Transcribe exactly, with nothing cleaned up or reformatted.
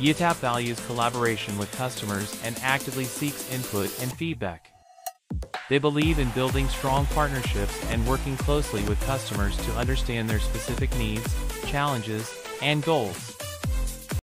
YITAP values collaboration with customers and actively seeks input and feedback. They believe in building strong partnerships and working closely with customers to understand their specific needs, challenges, and goals.